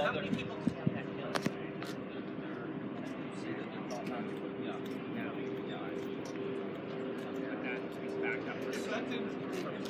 How many people can have that hill? But that is backed up.